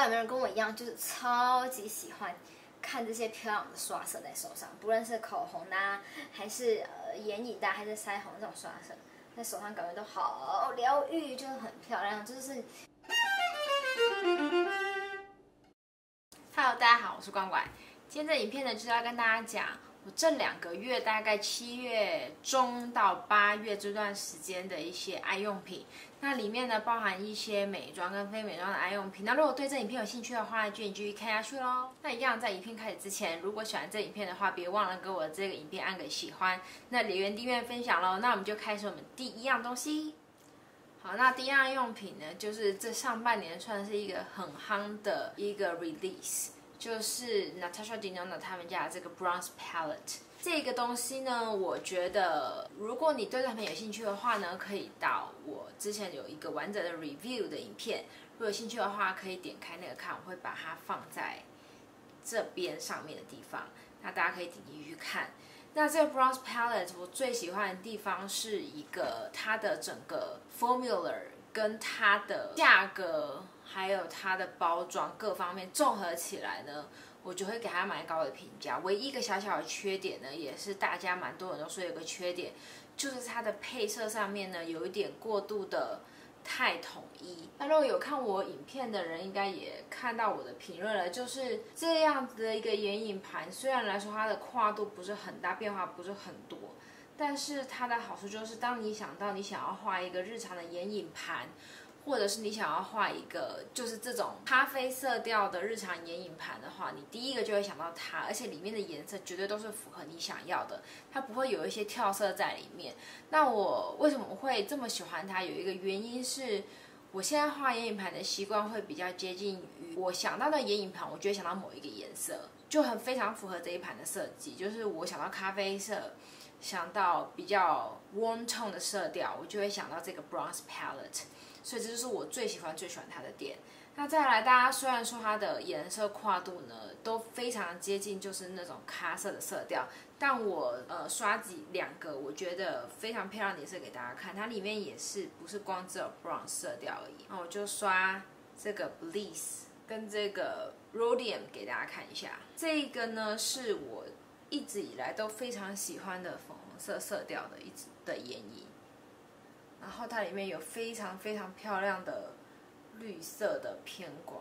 道有没有人跟我一样，就是超级喜欢看这些漂亮的刷色在手上，不论是口红啊，还是眼影的，还是腮红这种刷色，在手上感觉都好疗愈，就是很漂亮，就是。Hello， 大家好，我是关关。今天这影片呢，就是要跟大家讲我这2个月，大概7月中到8月这段时间的一些爱用品。那里面呢，包含一些美妆跟非美妆的爱用品。那如果对这影片有兴趣的话，就继续看下去咯。那一样，在影片开始之前，如果喜欢这影片的话，别忘了给我这个影片按个喜欢，那留言、订阅、分享咯。那我们就开始我们第一样东西。好，那第一样用品呢，就是这上半年算是一个很夯的一个 release， 就是 Natasha Denona 他们家的这个 Bronze Palette。这个东西呢，我觉得如果你对这产品有兴趣的话呢，可以到我之前有一个完整的 review 的影片，如果有兴趣的话，可以点开那个看，我会把它放在这边上面的地方，那大家可以点进去看。那这个 Bronze Palette 我最喜欢的地方是一个它的整个 formula 跟它的价格，还有它的包装各方面综合起来呢，我就会给它蛮高的评价。唯一一个小小的缺点呢，也是大家蛮多人都说有个缺点，就是它的配色上面呢有一点过度的太统一。那如果有看我影片的人，应该也看到我的评论了，就是这样子的一个眼影盘，虽然来说它的跨度不是很大，变化不是很多，但是它的好处就是，当你想到你想要画一个日常的眼影盘，或者是你想要画一个就是这种咖啡色调的日常眼影盘的话，你第一个就会想到它，而且里面的颜色绝对都是符合你想要的，它不会有一些跳色在里面。那我为什么会这么喜欢它？有一个原因是，我现在画眼影盘的习惯会比较接近于我想到的眼影盘，我就会想到某一个颜色，就非常符合这一盘的设计，就是我想到咖啡色，想到比较 warm tone 的色调，我就会想到这个 Bronze Palette。所以这就是我最喜欢它的点。那再来，大家虽然说它的颜色跨度呢都非常接近，就是那种咖色的色调，但我刷2个我觉得非常漂亮的颜色给大家看，它里面也是不是光只有 bronze 色调而已。那我就刷这个 Bliss 跟这个 Rhodium 给大家看一下。这个呢是我一直以来都非常喜欢的粉红色色调的眼影。然后它里面有非常非常漂亮的绿色的偏光，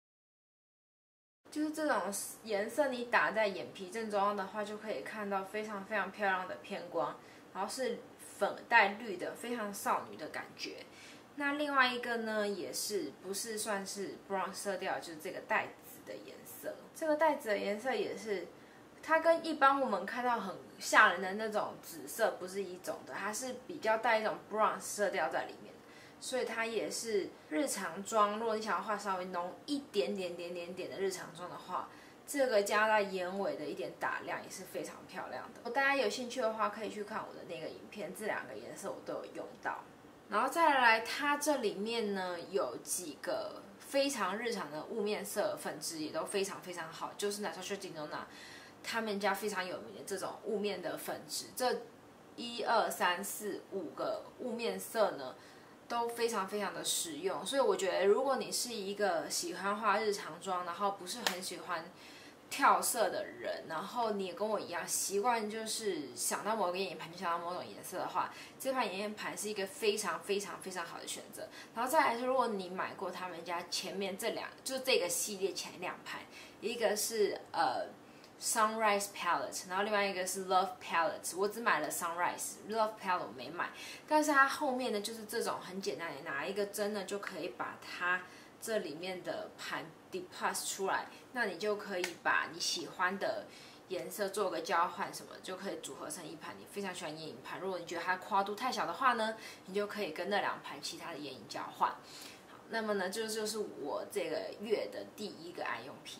就是这种颜色你打在眼皮正中央的话，就可以看到非常非常漂亮的偏光，然后是粉带绿的，非常少女的感觉。那另外一个呢，也是不是算是 bronze 色调，就是这个带紫的颜色。这个带紫的颜色也是。它跟一般我们看到很吓人的那种紫色不是一种的，它是比较带一种 bronze 色调在里面，所以它也是日常妆。如果你想要画稍微浓一点点的日常妆的话，这个加在眼尾的一点打亮也是非常漂亮的。大家有兴趣的话，可以去看我的那个影片，这2个颜色我都有用到。然后再来，它这里面呢有几个非常日常的雾面色粉质也都非常非常好，就是 Natasha Denona他们家非常有名的这种雾面的粉质，这1、2、3、4、5个雾面色呢，都非常非常的实用。所以我觉得，如果你是一个喜欢画日常妆，然后不是很喜欢跳色的人，然后你也跟我一样习惯就是想到某个眼影盘就想到某种颜色的话，这盘眼影盘是一个非常非常非常好的选择。然后再来是，如果你买过他们家前面就是这个系列前2盘，一个是Sunrise Palette， 然后另外一个是 Love Palette， 我只买了 Sunrise，Love Palette 我没买，但是它后面呢就是这种很简单的，拿一个针呢就可以把它这里面的盘 depass 出来，那你就可以把你喜欢的颜色做个交换什么，就可以组合成一盘你非常喜欢眼影盘。如果你觉得它跨度太小的话呢，你就可以跟那2盘其他的眼影交换。好，那么呢，这就是我这个月的第1个爱用品。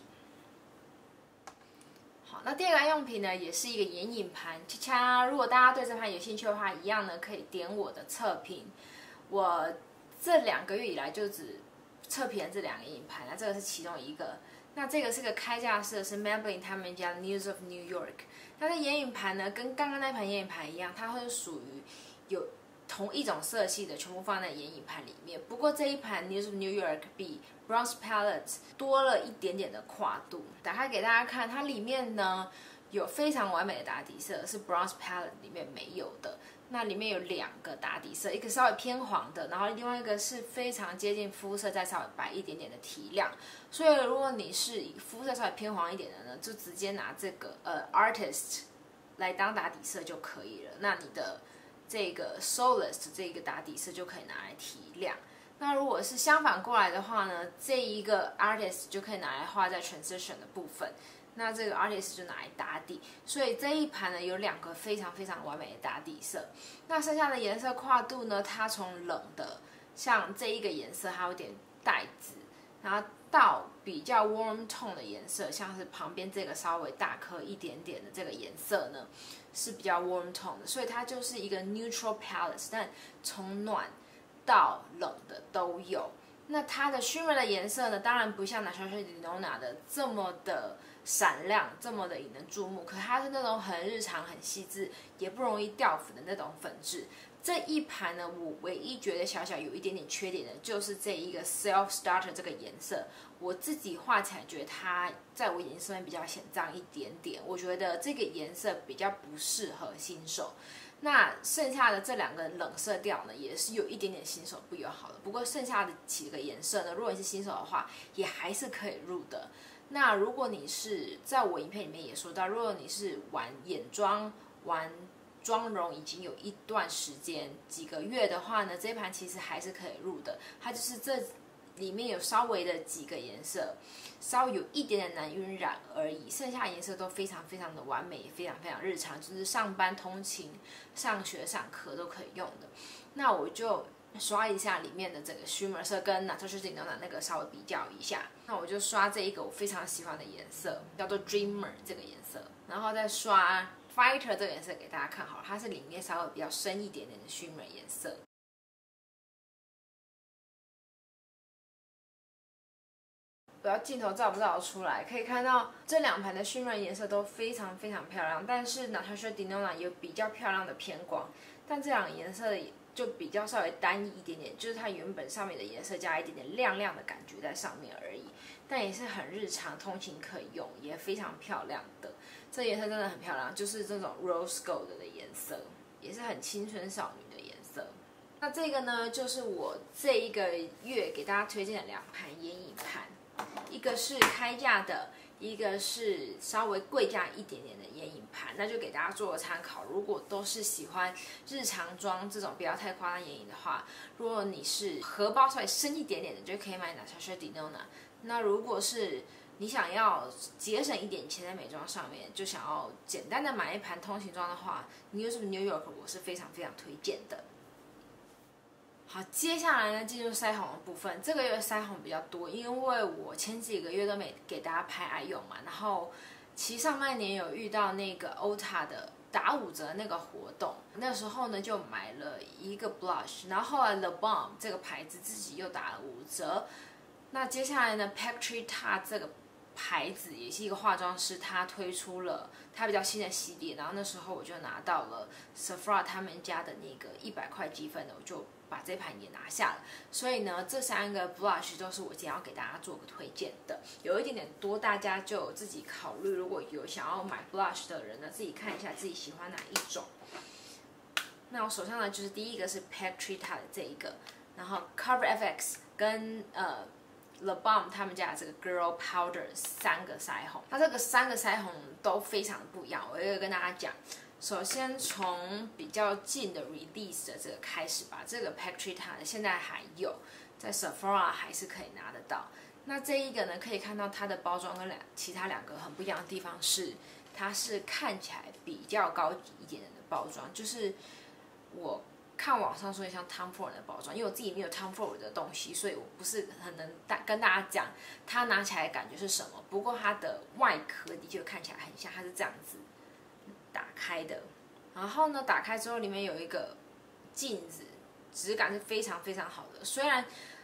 好，那第2个爱用品呢，也是一个眼影盘，恰恰。如果大家对这盘有兴趣的话，一样呢可以点我的测评。我这2个月以来就只测评了这2个眼影盘，那这个是其中一个。那这个是个开架式的，是 Maybelline 他们家 News of New York。它的眼影盘呢，跟刚刚那盘眼影盘一样，它会属于有同一种色系的全部放在眼影盘里面。不过这一盘 News of New York 比 Bronze Palette 多了一点点的跨度。打开给大家看，它里面呢有非常完美的打底色，是 Bronze Palette 里面没有的。那里面有2个打底色，一个稍微偏黄的，然后另外一个是非常接近肤色，再稍微白一点点的提亮。所以如果你是以肤色稍微偏黄一点的呢，就直接拿这个Artist 来当打底色就可以了。那你的这个 Solist 这个打底色就可以拿来提亮。那如果是相反过来的话呢，这一个 Artist 就可以拿来画在 Transition 的部分。那这个 Artist 就拿来打底，所以这一盘呢有2个非常非常完美的打底色。那剩下的颜色跨度呢，它从冷的，像这一个颜色它有点带紫，然后到比较 warm tone 的颜色，像是旁边这个稍微大颗一点点的这个颜色呢，是比较 warm tone 的，所以它就是一个 neutral palette， 但从暖到冷的都有。那它的 shimmer 的颜色呢，当然不像 Natasha Denona 的这么的闪亮，这么的引人注目，可它是那种很日常、很细致，也不容易掉粉的那种粉质。这一盘呢，我唯一觉得小小有一点点缺点的，就是这一个 Self Starter 这个颜色，我自己画起来觉得它在我眼睛上面比较显脏一点点，我觉得这个颜色比较不适合新手。那剩下的这2个冷色调呢，也是有一点点新手不友好的。不过剩下的几个颜色呢，如果你是新手的话，也还是可以入的。那如果你是在我影片里面也说到，如果你是玩眼妆、玩妆容已经有一段时间几个月的话呢，这一盘其实还是可以入的。它就是这里面有稍微的几个颜色，稍微有一点点难晕染而已，剩下颜色都非常非常的完美，非常非常日常，就是上班通勤、上学上课都可以用的。那我就刷一下里面的这个 shimmer 色，跟 Natasha Denona 那个稍微比较一下。那我就刷这一个我非常喜欢的颜色，叫做 Dreamer 这个颜色，然后再刷 Fighter 这个颜色给大家看好了，它是里面稍微比较深一点点的 shimmer 颜色。不知道镜头照不照得出来，可以看到这2盘的 shimmer 颜色都非常非常漂亮，但是 Natasha Denona 有比较漂亮的偏光，但这2个颜色就比较稍微单一一点点，就是它原本上面的颜色加一点点亮亮的感觉在上面而已，但也是很日常，通勤可以用，也非常漂亮的。这颜色真的很漂亮，就是这种 rose gold 的颜色，也是很青春少女的颜色。那这个呢，就是我这一个月给大家推荐的2盘眼影盘。一个是开价的，一个是稍微贵价一点点的眼影盘，那就给大家做个参考。如果都是喜欢日常妆这种不要太夸张眼影的话，如果你是荷包稍微深一点点的，就可以买 Natasha Denona。那如果是你想要节省一点钱在美妆上面，就想要简单的买一盘通勤妆的话 ，News of New York 我是非常非常推荐的。好，接下来呢，进入腮红的部分。这个月腮红比较多，因为我前几个月都没给大家拍爱用嘛。然后，其实上半年有遇到那个 Ulta 的打5折那个活动，那时候呢就买了一个 blush， 然后后来 The Balm 这个牌子自己又打了5折。那接下来呢 Factory Tart 这个牌子也是一个化妆师，他推出了他比较新的系列，然后那时候我就拿到了 Sephora 他们家的那个100块积分的，我就把这盘也拿下了。所以呢，这3个 blush 都是我今天要给大家做个推荐的，有一点点多，大家就自己考虑。如果有想要买 blush 的人呢，自己看一下自己喜欢哪一种。那我手上呢，就是第一个是 Factory Tart 的这一个，然后 Cover FX 跟The Balm 他们家的这个 Girl Powder 3个腮红，它这个3个腮红都非常不一样。我要跟大家讲，首先从比较近的 release 的这个开始吧。这个 Factory Tart 现在还有，在 Sephora 还是可以拿得到。那这一个呢，可以看到它的包装跟其他2个很不一样的地方是，它是看起来比较高级一点点的包装，就是我看网上说像 Tom Ford 的包装，因为我自己没有 Tom Ford 的东西，所以我不是很能跟大家讲它拿起来的感觉是什么。不过它的外壳的确看起来很像，它是这样子打开的。然后呢，打开之后里面有一个镜子，质感是非常非常好的。虽然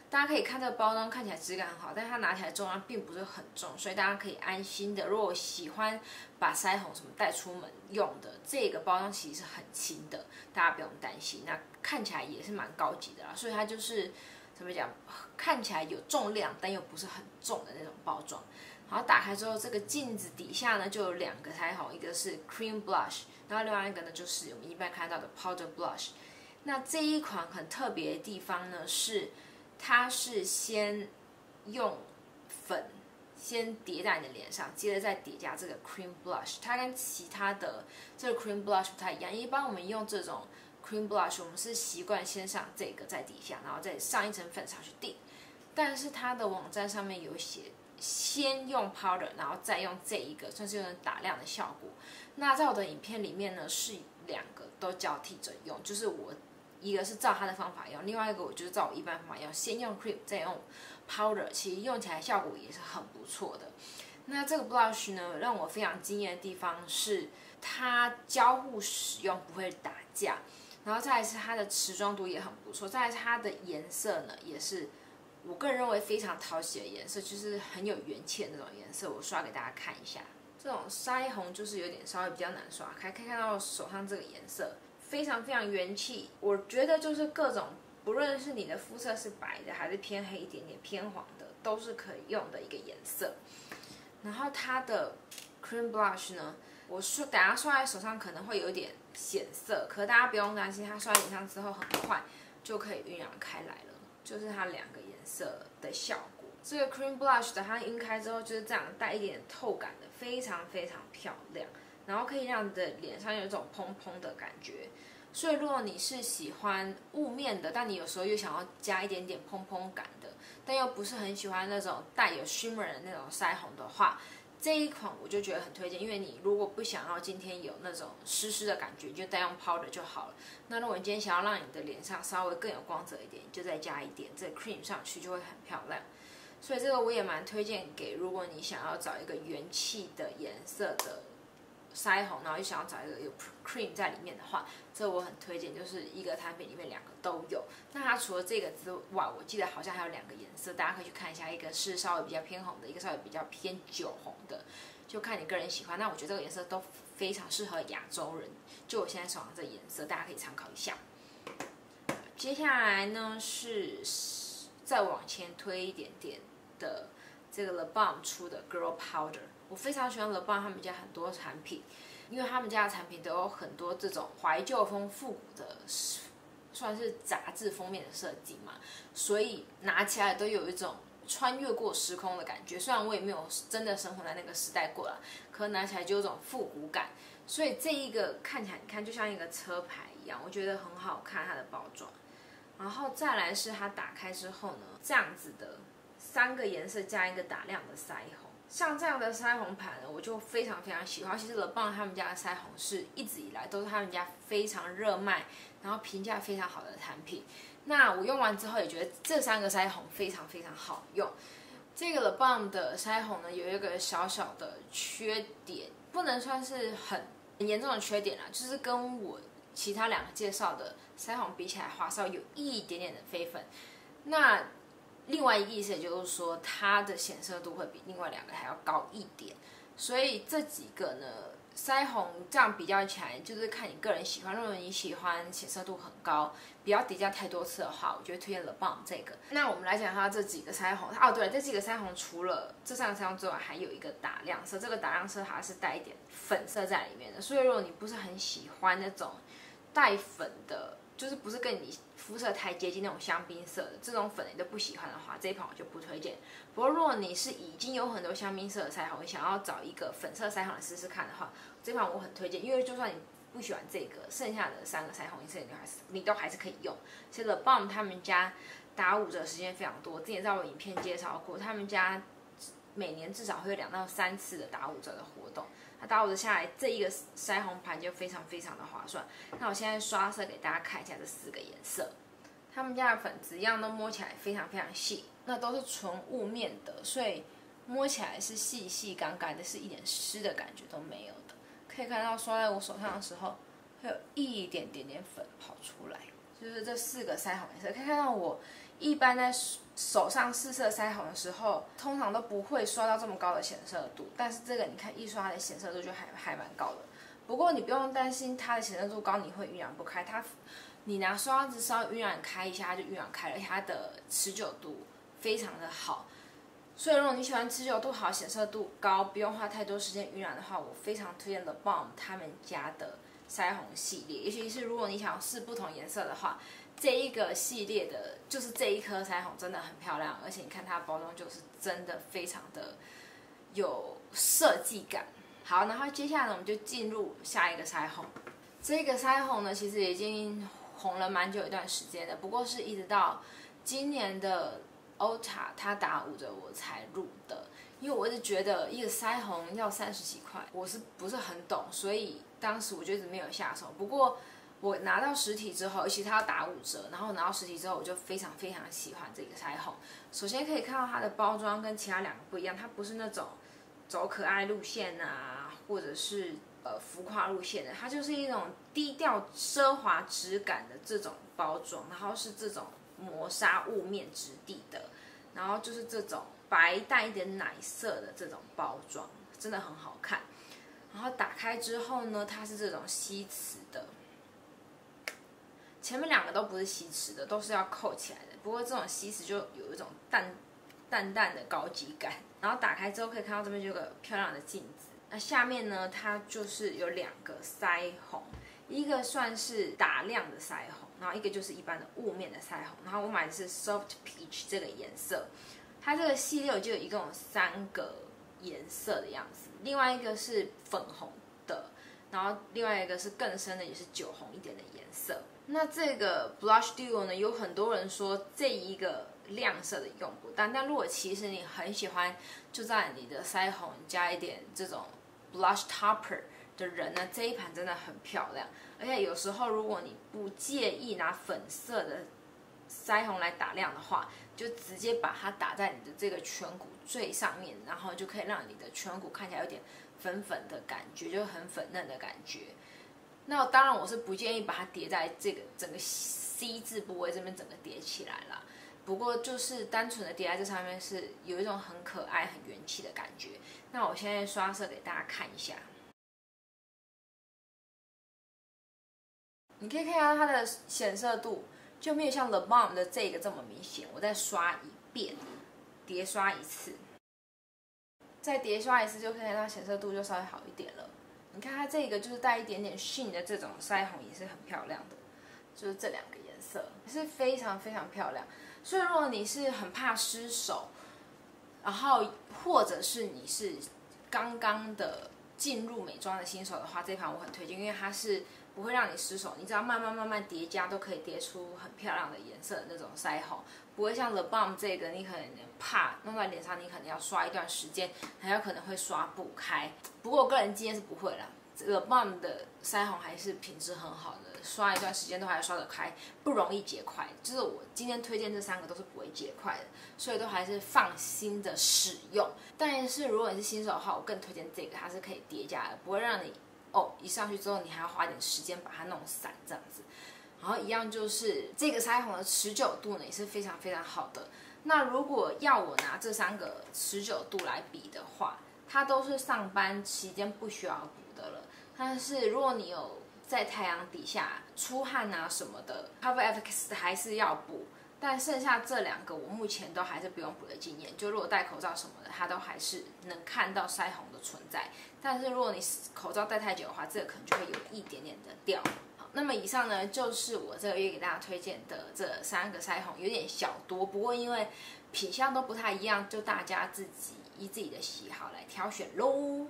大家可以看这个包装看起来质感很好，但是它拿起来重量并不是很重，所以大家可以安心的。如果喜欢把腮红什么带出门用的，这个包装其实是很轻的，大家不用担心。那看起来也是蛮高级的啦，所以它就是怎么讲，看起来有重量，但又不是很重的那种包装。然后打开之后，这个镜子底下呢就有2个腮红，一个是 cream blush， 然后另外一个呢就是我们一般看到的 powder blush。那这一款很特别的地方呢是，它是先用粉先叠在你的脸上，接着再叠加这个 cream blush。它跟其他的这个 cream blush 不太一样，一般我们用这种 cream blush， 我们是习惯先上这个在底下，然后再上一层粉上去定。但是它的网站上面有写，先用 powder， 然后再用这一个，算是有点打亮的效果。那在我的影片里面呢，是2个都交替着用，就是我一个是照他的方法用，另外一个我就是照我一般方法用，先用 cream 再用 powder， 其实用起来效果也是很不错的。那这个 blush 呢，让我非常惊艳的地方是它交互使用不会打架，然后再来是它的持妆度也很不错，再来是它的颜色呢也是我个人认为非常讨喜的颜色，就是很有元气的那种颜色。我刷给大家看一下，这种腮红就是有点稍微比较难刷开，可以看到手上这个颜色非常非常元气。我觉得就是各种，不论是你的肤色是白的还是偏黑一点点偏黄的，都是可以用的一个颜色。然后它的 cream blush 呢，等下刷在手上可能会有点显色，可是大家不用担心，它刷在脸上之后很快就可以晕染开来了，就是它2个颜色的效果。这个 cream blush 等它晕开之后就是这样带一点透感的，非常非常漂亮，然后可以让你的脸上有一种蓬蓬的感觉。所以如果你是喜欢雾面的，但你有时候又想要加一点点蓬蓬感的，但又不是很喜欢那种带有 shimmer 的那种腮红的话，这一款我就觉得很推荐。因为你如果不想要今天有那种湿湿的感觉，就单用 powder 就好了。那如果你今天想要让你的脸上稍微更有光泽一点，就再加一点这个 cream 上去，就会很漂亮。所以这个我也蛮推荐给如果你想要找一个元气的颜色的腮红，然后又想要找一个有 cream 在里面的话，这我很推荐，就是一个产品里面2个都有。那它除了这个之外，我记得好像还有2个颜色，大家可以去看一下，一个是稍微比较偏红的，一个稍微比较偏酒红的，就看你个人喜欢。那我觉得这个颜色都非常适合亚洲人，就我现在手上这个颜色，大家可以参考一下。接下来呢是再往前推一点点的这个 Le Balm 出的 Girl Powder。我非常喜欢 Le Balm 他们家很多产品，因为他们家的产品都有很多这种怀旧风复古的，算是杂志封面的设计嘛，所以拿起来都有一种穿越过时空的感觉。虽然我也没有真的生活在那个时代过了，可拿起来就有种复古感。所以这一个看起来，你看就像一个车牌一样，我觉得很好看它的包装。然后再来是它打开之后呢，这样子的3个颜色加一个打亮的腮红。像这样的腮红盘呢，我就非常非常喜欢。其实 Le Balm 他们家的腮红是一直以来都是他们家非常热卖，然后评价非常好的产品。那我用完之后也觉得这3个腮红非常非常好用。这个 Le Balm 的腮红呢，有一个小小的缺点，不能算是很严重的缺点啦，就是跟我其他2个介绍的腮红比起来，花稍微有一点点的飞粉。那另外一个意思也就是说，它的显色度会比另外2个还要高一点，所以这几个呢，腮红这样比较起来，就是看你个人喜欢。如果你喜欢显色度很高，不要叠加太多次的话，我觉得推荐 Le Balm 这个。那我们来讲它这几个腮红，哦对了，这几个腮红除了这3个腮红之外，还有一个打亮色。这个打亮色它是带一点粉色在里面的，所以如果你不是很喜欢那种带粉的，就是不是跟你肤色太接近那种香槟色的这种粉你都不喜欢的话，这一款我就不推荐。不过如果你是已经有很多香槟色的腮红，你想要找一个粉色腮红来试试看的话，这款我很推荐。因为就算你不喜欢这个，剩下的3个腮红颜色你都还是可以用。其实 Le Balm 他们家打5折时间非常多，之前在我影片介绍过，他们家每年至少会有2到3次的打5折的活动。它打5折下来，这一个腮红盘就非常非常的划算。那我现在刷色给大家看一下这4个颜色，他们家的粉质一样都摸起来非常非常细，那都是纯雾面的，所以摸起来是细细干干的，是一点湿的感觉都没有的。可以看到刷在我手上的时候，会有一点点粉跑出来，就是这4个腮红颜色。可以看到我一般在手上试色腮红的时候，通常都不会刷到这么高的显色度，但是这个你看一刷它的显色度就还蛮高的。不过你不用担心它的显色度高你会晕染不开，你拿刷子稍微晕染开一下它就晕染开了，它的持久度非常的好。所以如果你喜欢持久度好、显色度高、不用花太多时间晕染的话，我非常推荐 The Balm 他们家的腮红系列。尤其是如果你想要试不同颜色的话，这一个系列的就是这一颗腮红真的很漂亮，而且你看它的包装就是真的非常的有设计感。好，然后接下来呢，我们就进入下一个腮红。这个腮红呢，其实已经红了蛮久一段时间的，不过是一直到今年的Ulta 它打5折我才入的，因为我一直觉得一个腮红要30几块，我是不是很懂，所以当时我就一直没有下手。不过我拿到实体之后，尤其它要打5折，然后拿到实体之后，我就非常非常喜欢这个腮红。首先可以看到它的包装跟其他两个不一样，它不是那种走可爱路线啊，或者是浮夸路线的，它就是一种低调奢华质感的这种包装，然后是这种磨砂雾面质地的，然后就是这种白带一点奶色的这种包装，真的很好看。然后打开之后呢，它是这种吸磁的，前面两个都不是吸磁的，都是要扣起来的。不过这种吸磁就有一种淡淡的高级感。然后打开之后可以看到这边就有个漂亮的镜子。那下面呢，它就是有2个腮红，一个算是打亮的腮红，然后一个就是一般的雾面的腮红。然后我买的是 Soft Peach 这个颜色，它这个系列我就一共有3个颜色的样子，另外一个是粉红的，然后另外一个是更深的，也是酒红一点的颜色。那这个 Blush Duo 呢，有很多人说这一个亮色的用不到，但如果其实你很喜欢，就在你的腮红加一点这种 Blush Topper 的人呢，这一盘真的很漂亮。而且有时候如果你不介意拿粉色的腮红来打亮的话，就直接把它打在你的这个颧骨最上面，然后就可以让你的颧骨看起来有点粉粉的感觉，就很粉嫩的感觉。那当然我是不建议把它叠在这个整个 C 字部位这边整个叠起来啦。不过就是单纯的叠在这上面是有一种很可爱、很元气的感觉。那我现在刷色给大家看一下，你可以看到它的显色度就没有像 The Balm 的这个这么明显。我再刷一遍，叠刷一次，再叠刷一次就可以看到显色度就稍微好一点了。你看它这个就是带一点点sheen的这种腮红也是很漂亮的，就是这2个颜色是非常非常漂亮。所以如果你是很怕失手，然后或者是你是刚刚的进入美妆的新手的话，这盘我很推荐，因为它是不会让你失手，你只要慢慢叠加都可以叠出很漂亮的颜色的那种腮红，不会像 The Balm 这个你可能怕弄在脸上，你可能要刷一段时间，还有可能会刷不开。不过我个人经验是不会啦，这个 Balm 的腮红还是品质很好的，刷一段时间都还刷得开，不容易结块。就是我今天推荐这3个都是不会结块的，所以都还是放心的使用。但是如果你是新手的话，我更推荐这个，它是可以叠加的，不会让你一上去之后你还要花点时间把它弄散这样子。然后一样就是这个腮红的持久度呢也是非常非常好的。那如果要我拿这3个持久度来比的话，它都是上班期间不需要补的了。但是如果你有在太阳底下出汗啊什么的 ，Cover FX 还是要补。但剩下这2个我目前都还是不用补的经验，就如果戴口罩什么的，它都还是能看到腮红的存在。但是如果你口罩戴太久的话，这个可能就会有一点点的掉。好，那么以上呢就是我这个月给大家推荐的这3个腮红，有点小多，不过因为品相都不太一样，就大家自己依自己的喜好来挑选咯。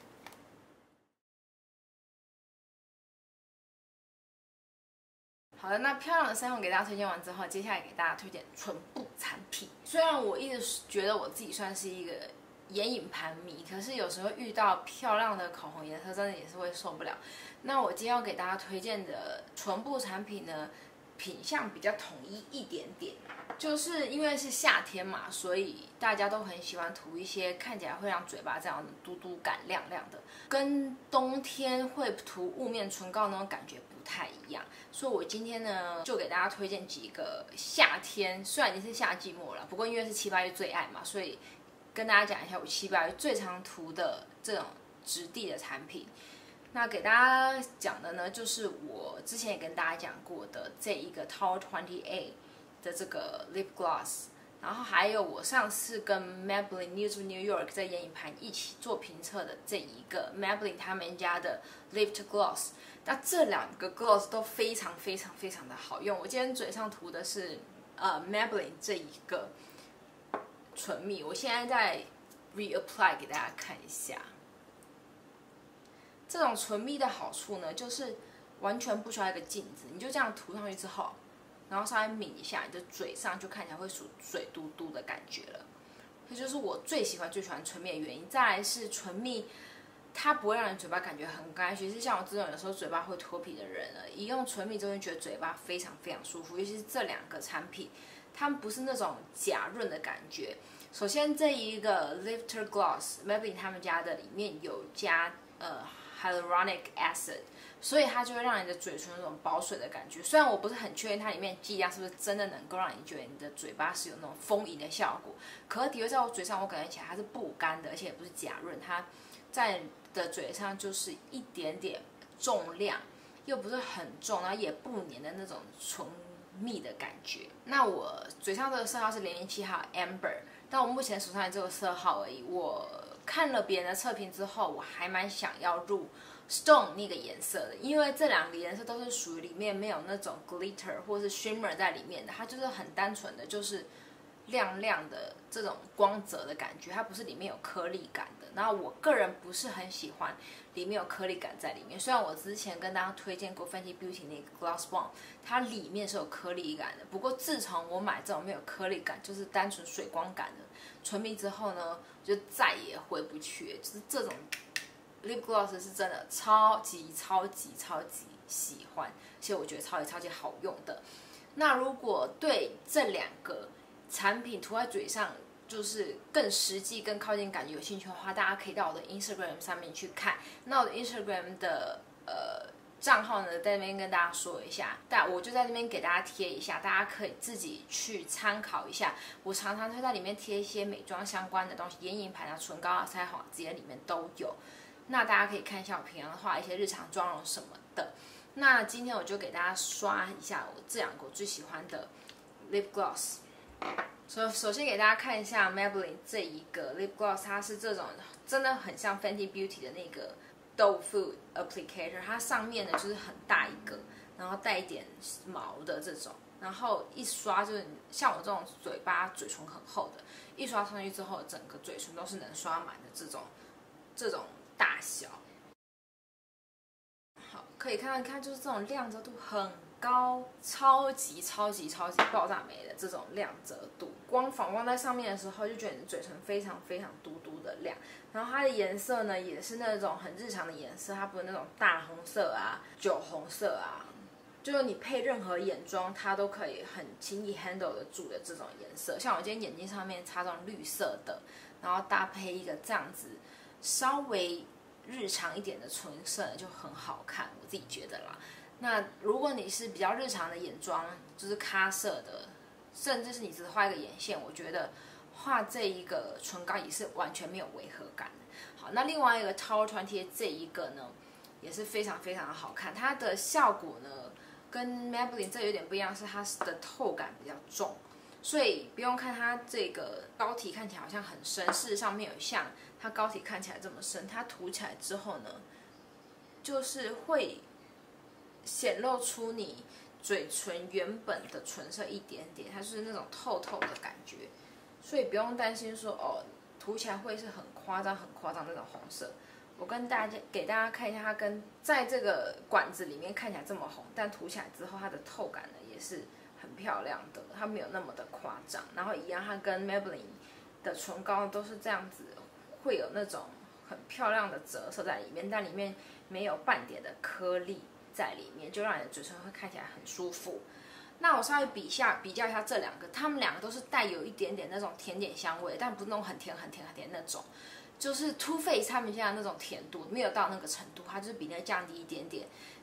好的，那漂亮的腮红给大家推荐完之后，接下来给大家推荐唇部产品。虽然我一直觉得我自己算是一个眼影盘迷，可是有时候遇到漂亮的口红颜色，真的也是会受不了。那我今天要给大家推荐的唇部产品呢，品相比较统一一点点，就是因为是夏天嘛，所以大家都很喜欢涂一些看起来会让嘴巴这样嘟嘟感亮亮的，跟冬天会涂雾面唇膏那种感觉不太一样。所以我今天呢，就给大家推荐几个夏天，虽然已经是夏季末了，不过因为是7、8月最爱嘛，所以跟大家讲一下我7、8月最常涂的这种质地的产品。那给大家讲的呢，就是我之前也跟大家讲过的这一个 Tower 28的这个 Lip Gloss， 然后还有我上次跟 Maybelline News of New York 在眼影盘一起做评测的这一个 Maybelline 他们家的 Lift Gloss。那这2个 gloss 都非常非常非常的好用。我今天嘴上涂的是Maybelline 这一个唇蜜，我现在在 reapply 给大家看一下。这种唇蜜的好处呢，就是完全不需要一个镜子，你就这样涂上去之后，然后稍微抿一下，你的嘴上就看起来会属水嘟嘟的感觉了。这就是我最喜欢唇蜜的原因。再来是唇蜜，它不会让你嘴巴感觉很干，尤其是像我这种有时候嘴巴会脱皮的人了，一用唇蜜就会觉得嘴巴非常非常舒服。尤其是这2个产品，它们不是那种假润的感觉。首先这一个 Lifter Gloss Maybelline 他们家的里面有加hyaluronic acid， 所以它就会让你的嘴唇有那种保水的感觉。虽然我不是很确定它里面剂量是不是真的能够让你觉得你的嘴巴是有那种丰盈的效果，可是的确在我嘴上我感觉起来它是不干的，而且也不是假润，它在你的嘴上就是一点点重量，又不是很重，然后也不黏的那种唇蜜的感觉。那我嘴上这个色号是007号 Amber， 但我目前手上也只有色号而已。我看了别人的测评之后，我还蛮想要入 Stone 那个颜色的，因为这2个颜色都是属于里面没有那种 glitter 或是 shimmer 在里面的，它就是很单纯的就是亮亮的这种光泽的感觉，它不是里面有颗粒感的。然后我个人不是很喜欢里面有颗粒感在里面，虽然我之前跟大家推荐过 Fenty Beauty 那个 Gloss Bomb， 它里面是有颗粒感的。不过自从我买这种没有颗粒感，就是单纯水光感的唇蜜之后呢，就再也回不去了。就是这种 Lip Gloss 是真的超级超级超级喜欢，而且我觉得超级超级好用的。那如果对这2个产品涂在嘴上就是更实际、更靠近感觉有兴趣的话，大家可以到我的 Instagram 上面去看。那我的 Instagram 的账号呢，在那边跟大家说一下，我就在那边给大家贴一下，大家可以自己去参考一下。我常常会在里面贴一些美妆相关的东西，眼影盘啊、唇膏啊、腮红啊，这些里面都有。那大家可以看一下我平常的话一些日常妆容什么的。那今天我就给大家刷一下我这2个我最喜欢的 Lip Gloss。首先给大家看一下 Maybelline 这一个 Lip Gloss， 它是这种真的很像 Fenty Beauty 的那个豆腐 applicator， 它上面呢就是很大一个，然后带一点毛的这种，然后一刷就是像我这种嘴唇很厚的，一刷上去之后，整个嘴唇都是能刷满的这种大小。好，可以看就是这种亮泽度很高，超级超级超级爆炸美的这种亮泽度，反光在上面的时候，就觉得你的嘴唇非常非常嘟嘟的亮。然后它的颜色呢，也是那种很日常的颜色，它不是那种大红色啊、酒红色啊，就是你配任何眼妆，它都可以很轻易 handle 得住的这种颜色。像我今天眼睛上面擦这种绿色的，然后搭配一个这样子稍微日常一点的唇色，就很好看，我自己觉得啦。那如果你是比较日常的眼妆，就是咖色的，甚至是你只画一个眼线，我觉得画这一个唇膏也是完全没有违和感的。好，那另外一个 Tower 28这一个呢，也是非常非常的好看。它的效果呢，跟 Maybelline 这有点不一样，是它的透感比较重，所以不用看它这个膏体看起来好像很深，事实上没有像它膏体看起来这么深。它涂起来之后呢，就是会显露出你嘴唇原本的唇色一点点，它就是那种透透的感觉，所以不用担心说涂起来会是很夸张那种红色。我给大家看一下，它跟在这个管子里面看起来这么红，但涂起来之后它的透感呢也是很漂亮的，它没有那么的夸张。然后一样，它跟 Maybelline 的唇膏都是这样子，会有那种很漂亮的折射在里面，但里面没有半点的颗粒在里面，就让你的嘴唇会看起来很舒服。那我稍微比较一下这2个，它们2个都是带有一点点那种甜点香味，但不是那种很甜那种，就是 Too Faced 他们现在那种甜度没有到那个程度，它就是比那降低一点点。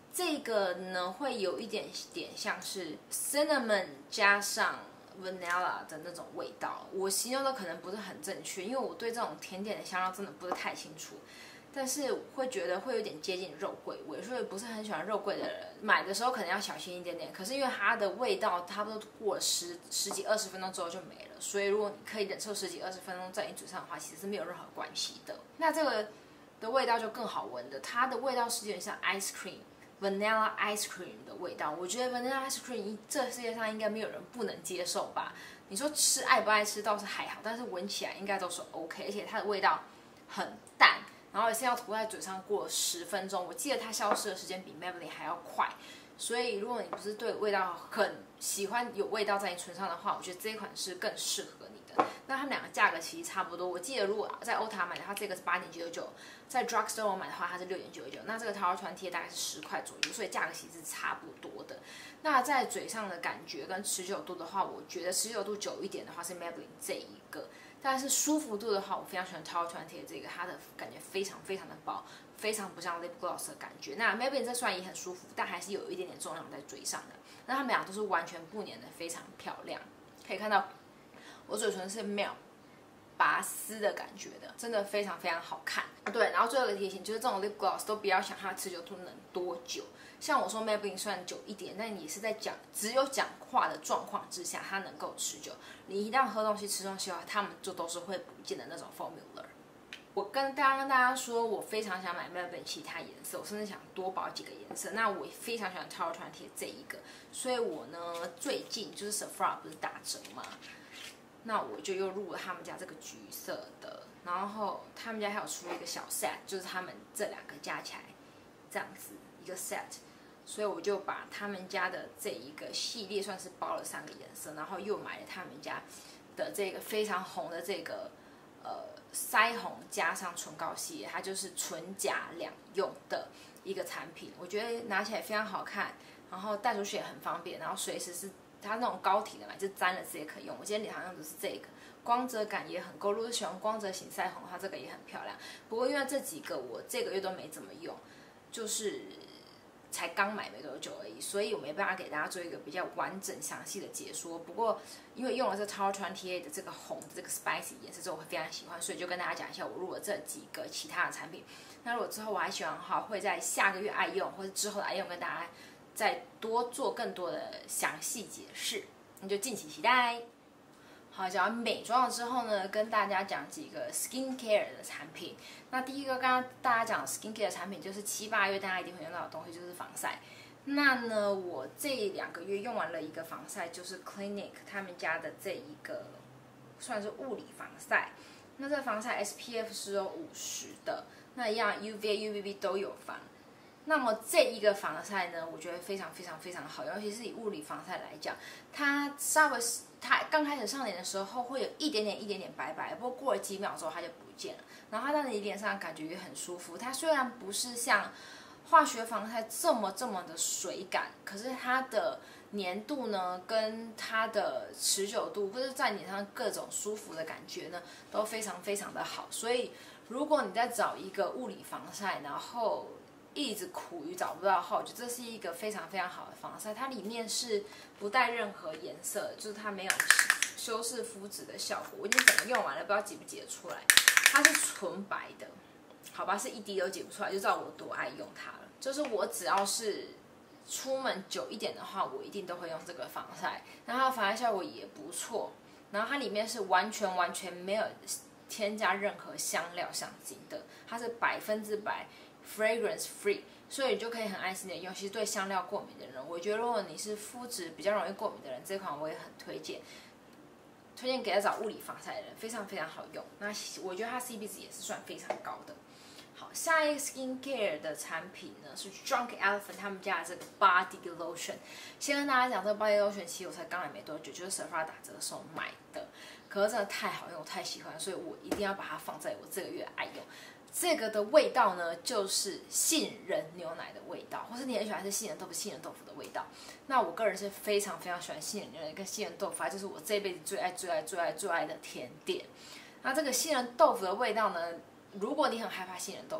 这个呢会有一点点像是 cinnamon 加上 vanilla 的那种味道，我形容的可能不是很正确，因为我对这种甜点的香料真的不是太清楚。但是会觉得会有点接近肉桂味，所以不是很喜欢肉桂的人买的时候可能要小心一点点。可是因为它的味道差不多过了十几20分钟之后就没了，所以如果你可以忍受10几20分钟在你嘴上的话，其实是没有任何关系的。那这个的味道就更好闻的，它的味道是有点像 ice cream。vanilla ice cream 的味道，我觉得 vanilla ice cream 这世界上应该没有人不能接受吧？你说吃爱不爱吃倒是还好，但是闻起来应该都是 OK， 而且它的味道很淡，然后也是要涂在嘴上过10分钟。我记得它消失的时间比 Maybelline 还要快，所以如果你不是对味道很喜欢有味道在你唇上的话，我觉得这一款是更适合你的。那它们两个价格其实差不多，我记得如果在欧塔买的话，这个是8.99，在 Drugstore 买的话它是6.99，那这个Tower 20大概是10块左右，所以价格其实是差不多的。那在嘴上的感觉跟持久度的话，我觉得持久度久一点的话是 Maybelline 这一个，但是舒服度的话，我非常喜欢 Tower 20的这个，它的感觉非常非常的薄，非常不像 lip gloss 的感觉。那 Maybelline 这虽然也很舒服，但还是有一点点重量在嘴上的。那它们俩都是完全不粘的，非常漂亮。可以看到我嘴唇是没有拔丝的感觉的，真的非常非常好看。对，然后最后一个提醒就是这种 lip gloss 都不要想它持久度能多久。像我说 Maybelline 算久一点，但也是在只有讲话的状况之下，它能够持久。你一旦喝东西、吃东西的话，它们就都是会不见的那种 formula。我跟大家说，我非常想买 Maybelline 其他颜色，我甚至想多保几个颜色。那我非常喜欢 Tower 20这一个，所以我呢最近就是 Sephora 不是打折嘛，那我就又入了他们家这个橘色的，然后他们家还有出了一个小 set， 就是他们这两个加起来这样子一个 set， 所以我就把他们家的这一个系列算是包了3个颜色，然后又买了他们家的这个非常红的这个腮红加上唇膏系列，它就是唇夹两用的一个产品，我觉得拿起来非常好看，然后带出去也很方便，然后随时是它那种膏体的嘛，就沾了直接可以用。我今天脸上用的是这个，光泽感也很够。如果喜欢光泽型腮红的话，这个也很漂亮。不过因为这几个我这个月都没怎么用，就是才刚买没多久而已，所以我没办法给大家做一个比较完整详细的解说。不过因为用了这 Tower 20的这个红的这个 spicy 颜色之后，我会非常喜欢，所以就跟大家讲一下我入了这几个其他的产品。那如果之后我还喜欢的话，会在下个月爱用或者之后的爱用跟大家再多做更多的详细解释，那就敬请期待。好，讲完美妆了之后呢，跟大家讲几个 skincare 的产品。那第一个刚刚大家讲 skincare 的产品，就是7、8月大家一定会用到的东西，就是防晒。那呢，我这2个月用完了一个防晒，就是 Clinique 他们家的这一个算是物理防晒。那这防晒 SPF 是有50的，那一样 UVA、UVB 都有防。那么这一个防晒呢，我觉得非常非常非常好用，尤其是以物理防晒来讲，它刚开始上脸的时候会有一点点白白，不过过了几秒之后它就不见了，然后它在你脸上感觉也很舒服。它虽然不是像化学防晒这么的水感，可是它的粘度呢，跟它的持久度，或者在脸上各种舒服的感觉呢，都非常非常的好。所以如果你在找一个物理防晒，然后一直苦于找不到的话，我觉得这是一个非常非常好的防晒。它里面是不带任何颜色，就是它没有修饰肤质的效果。我已经整个用完了，不知道挤不挤得出来。它是纯白的，好吧，是一滴都挤不出来，就知道我多爱用它了。就是我只要是出门久一点的话，我一定都会用这个防晒，然后它防晒效果也不错。然后它里面是完全没有添加任何香料香精的，它是100% fragrance free， 所以你就可以很安心的用。其实对香料过敏的人，我觉得如果你是肤质比较容易过敏的人，这款我也很推荐给他找物理防晒的人，非常非常好用。那我觉得它 CP 值也是算非常高的。好，下一个 skincare 的产品呢是 Drunk Elephant 他们家的这个 body lotion。先跟大家讲，这个 body lotion 其实我才刚来没多久，就是 Sephora 打折的时候买的，可是真的太好用，我太喜欢，所以我一定要把它放在我这个月爱用。这个的味道呢，就是杏仁牛奶的味道，或是你很喜欢吃杏仁豆腐的味道。那我个人是非常非常喜欢杏仁牛奶跟杏仁豆腐，它就是我这辈子最爱的甜点。那这个杏仁豆腐的味道呢，如果你很害怕杏仁豆腐，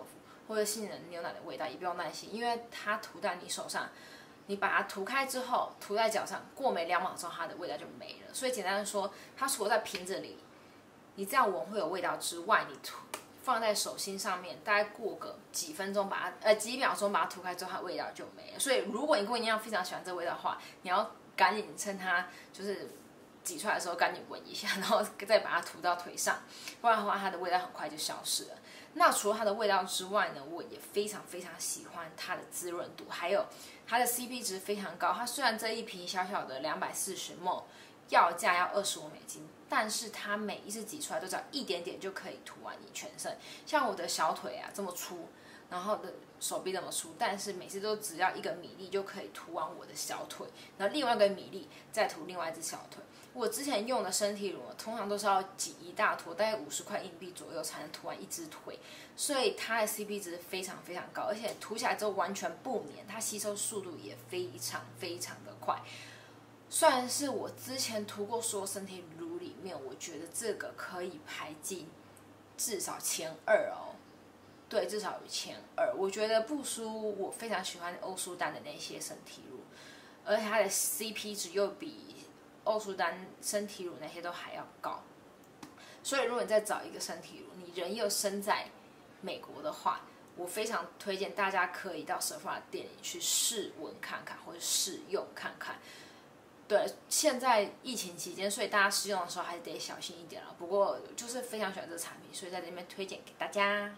或者杏仁牛奶的味道，也不用担心，因为它涂在你手上，你把它涂开之后，涂在脚上，过没2秒之后，它的味道就没了。所以简单的说，它除了在瓶子里，你这样闻会有味道之外，你放在手心上面，大概过个几分钟，几秒钟把它涂开之后，它的味道就没了。所以如果你跟我一样非常喜欢这个味道的话，你要赶紧趁它就是挤出来的时候赶紧闻一下，然后再把它涂到腿上，不然的话它的味道很快就消失了。那除了它的味道之外呢，我也非常非常喜欢它的滋润度，还有它的 CP 值非常高。它虽然这一瓶小小的240ml，要价要$25，但是它每一次挤出来都只要一点点就可以涂完你全身。像我的小腿啊这么粗，然后的手臂这么粗，但是每次都只要1个米粒就可以涂完我的小腿，然后另外1个米粒再涂另外一只小腿。我之前用的身体乳通常都是要挤一大坨，大概50块硬币左右才能涂完一只腿，所以它的 CP 值非常非常高，而且涂起来之后完全不黏，它吸收速度也非常非常的快。虽然是我之前涂过所有身体乳里面，我觉得这个可以排进至少前2哦。对，至少有前2。我觉得不输我非常喜欢欧舒丹的那些身体乳，而且它的 CP 值又比欧舒丹身体乳那些都还要高。所以如果你再找一个身体乳，你人又身在美国的话，我非常推荐大家可以到 Sephora 店里去试闻看看，或者试用看看。对，现在疫情期间，所以大家试用的时候还是得小心一点了。不过就是非常喜欢这个产品，所以在这边推荐给大家。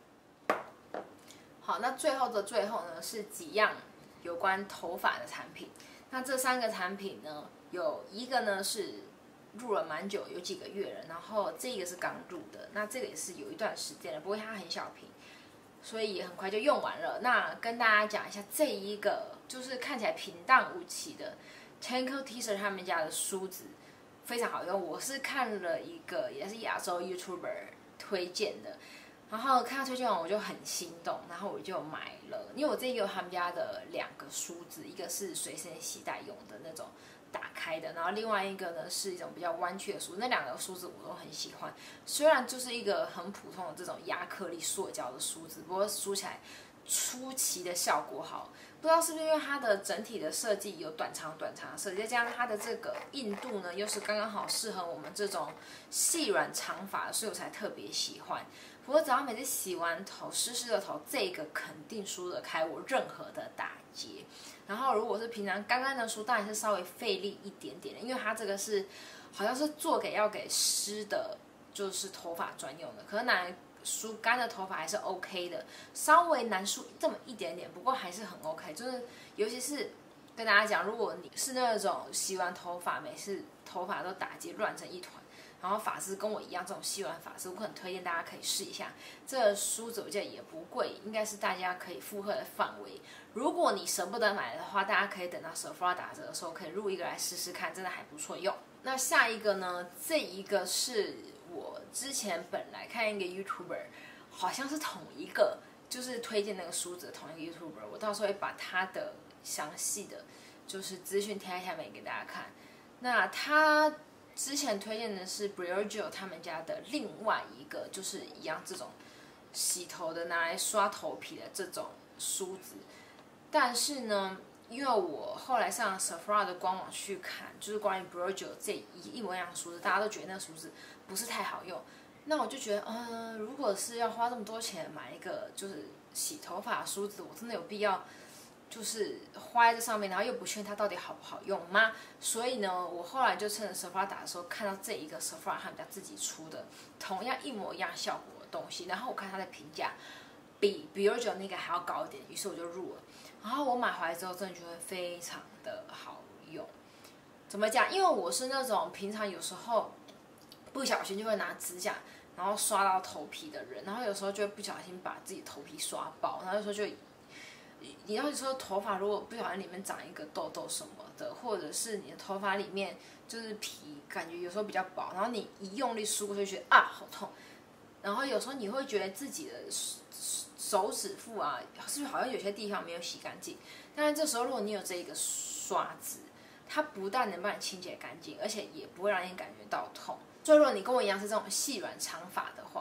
好，那最后的最后呢，是几样有关头发的产品。那这3个产品呢，有一个呢是入了蛮久，有几个月了，然后这个是刚入的，那这个也是有一段时间了，不过它很小瓶，所以也很快就用完了。那跟大家讲一下这一个，就是看起来平淡无奇的 Tanko Teezer 他们家的梳子，非常好用。我是看了一个也是亚洲 YouTuber 推荐的。然后看到推荐完我就很心动，然后我就买了，因为我这里有他们家的2个梳子，一个是随身携带用的那种打开的，然后另外一个呢是一种比较弯曲的梳子，那2个梳子我都很喜欢。虽然就是一个很普通的这种亚克力塑胶的梳子，不过梳起来出奇的效果好。不知道是不是因为它的整体的设计有短长的设计，再加上它的这个硬度呢，又是刚刚好适合我们这种细软长发，所以我才特别喜欢。不过只要每次洗完头，湿湿的头，这个肯定梳得开我任何的打结。然后如果是平常干干的梳，当然是稍微费力一点点的，因为它这个是好像是做要给湿的，就是头发专用的。可能拿来梳干的头发还是 OK 的，稍微难梳这么一点点，不过还是很 OK。就是尤其是跟大家讲，如果你是那种洗完头发每次头发都打结乱成一团，然后发丝跟我一样这种细软发丝，我很推荐大家可以试一下。这个梳子我记得也不贵，应该是大家可以负荷的范围。如果你舍不得买的话，大家可以等到 Sephora 打折的时候，可以入一个来试试看，真的还不错用。那下一个呢？这一个是我之前本来看一个 YouTuber， 好像是同一个，就是推荐那个梳子的同一个 YouTuber， 我到时候会把他的详细的就是资讯贴在下面给大家看。那他之前推荐的是 Briogeo 他们家的另外一个，就是一样这种洗头的拿来刷头皮的这种梳子，但是呢，因为我后来上 Sephora 的官网去看，就是关于 Briogeo 这一模一样的梳子，大家都觉得那个梳子不是太好用，那我就觉得，如果是要花这么多钱买一个就是洗头发的梳子，我真的有必要就是花在这上面，然后又不确定它到底好不好用吗？所以呢，我后来就趁着 Sephora 打的时候，看到这一个 Sephora 他们家自己出的同样一模一样效果的东西，然后我看它的评价比 Briogeo 那个还要高一点，于是我就入了。然后我买回来之后，真的觉得非常的好用。怎么讲？因为我是那种平常有时候不小心就会拿指甲然后刷到头皮的人，然后有时候就会不小心把自己头皮刷爆，然后有时候就你要说头发如果不小心里面长一个痘痘什么的，或者是你的头发里面就是皮感觉有时候比较薄，然后你一用力梳过去就觉得好痛，然后有时候你会觉得自己的手指腹啊，是不是好像有些地方没有洗干净？但是这时候如果你有这一个刷子，它不但能帮你清洁干净，而且也不会让你感觉到痛。所以如果你跟我一样是这种细软长发的话，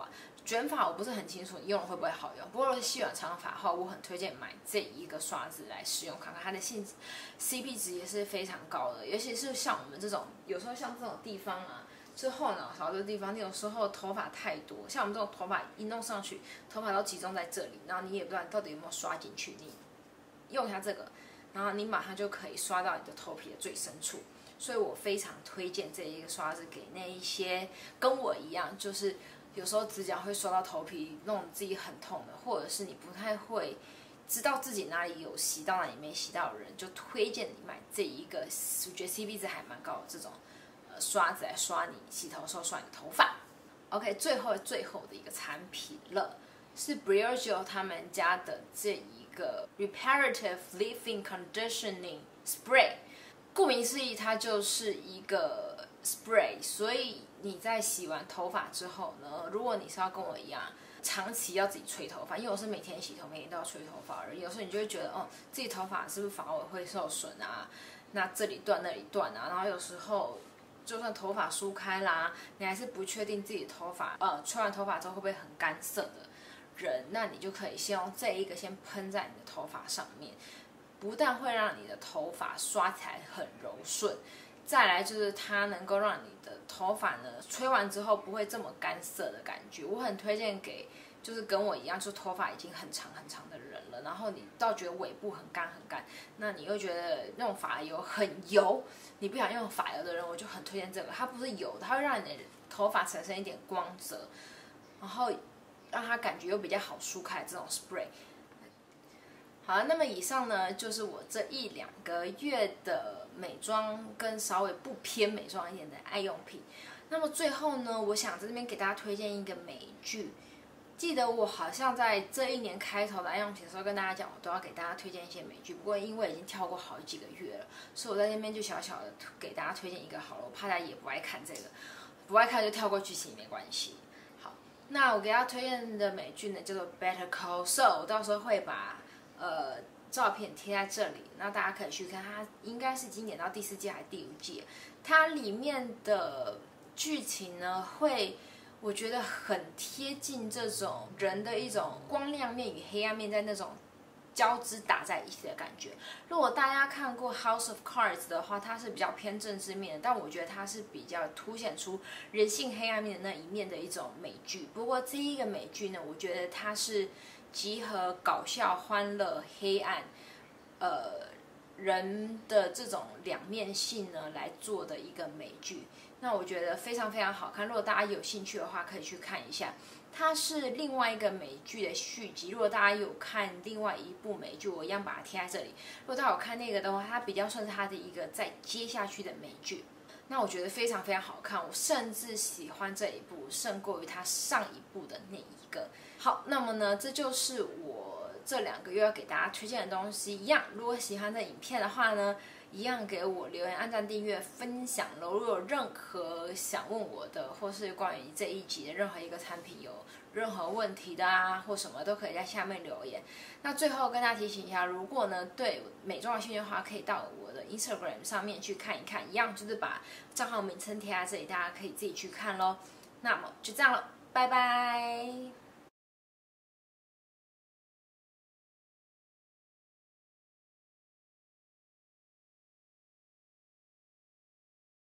卷发我不是很清楚你用了会不会好用，不过如果是细软长发的话，我很推荐买这一个刷子来使用看看，它的CP 值也是非常高的，尤其是像我们这种有时候像这种地方啊，就是后脑勺的地方，你有时候头发太多，像我们这种头发一弄上去，头发都集中在这里，然后你也不知道你到底有没有刷进去，你用一下这个，然后你马上就可以刷到你的头皮的最深处。所以我非常推荐这一个刷子给那一些跟我一样，就是有时候指甲会刷到头皮，弄自己很痛的，或者是你不太会知道自己哪里有洗到哪里没洗到的人，就推荐你买这一个，我觉得 CP 值还蛮高的这种刷子来刷你洗头的时候刷你的头发。OK， 最后的一个产品了，是 Briogeo 他们家的这一个 Reparative Leave-In Conditioning Spray。顾名思义，它就是一个 spray， 所以你在洗完头发之后呢，如果你是要跟我一样，长期要自己吹头发，因为我是每天洗头，每天都要吹头发而已，有时候你就会觉得，自己头发是不是发尾会受损啊？那这里断那里断啊，然后有时候就算头发梳开啦，你还是不确定自己的头发，吹完头发之后会不会很干涩的人，那你就可以先用这一个先喷在你的头发上面。不但会让你的头发刷起来很柔顺，再来就是它能够让你的头发呢吹完之后不会这么干涩的感觉。我很推荐给就是跟我一样，就头发已经很长很长的人了，然后你倒觉得尾部很干很干，那你又觉得那种发油很油，你不想用发油的人，我就很推荐这个。它不是油的，它会让你的头发产生一点光泽，然后让它感觉又比较好梳开这种 spray。好，那么以上呢就是我这1-2个月的美妆跟稍微不偏美妆一点的爱用品。那么最后呢，我想在这边给大家推荐一个美剧。记得我好像在这1年开头的爱用品的时候跟大家讲，我都要给大家推荐一些美剧。不过因为已经跳过好几个月了，所以我在那边就小小的给大家推荐一个好了。我怕大家也不爱看这个，不爱看就跳过剧情没关系。好，那我给大家推荐的美剧呢叫做 Better Call Saul， 我到时候会把照片贴在这里，那大家可以去看，它应该是今年到第4季还是第5季，它里面的剧情呢会我觉得很贴近这种人的一种光亮面与黑暗面在那种交织打在一起的感觉。如果大家看过 House of Cards 的话，它是比较偏政治面的，但我觉得它是比较凸显出人性黑暗面的那一面的一种美剧。不过这一个美剧呢，我觉得它是集合搞笑、欢乐、黑暗，人的这种两面性呢来做的一个美剧。那我觉得非常非常好看，如果大家有兴趣的话，可以去看一下。它是另外一个美剧的续集。如果大家有看另外一部美剧，我一样把它贴在这里。如果大家有看那个的话，它比较算是它的一个再接下去的美剧。那我觉得非常非常好看，我甚至喜欢这一部胜过于它上一部的那一个。好，那么呢，这就是我这2个月要给大家推荐的东西。一样，如果喜欢这影片的话呢，一样给我留言、按赞、订阅、分享喽。如果有任何想问我的，或是关于这一集的任何一个产品有任何问题的啊，或什么都可以在下面留言。那最后跟大家提醒一下，如果呢对美妆有兴趣的话，可以到我的 Instagram 上面去看一看，一样就是把账号名称贴在这里，大家可以自己去看咯。那么就这样了，拜拜。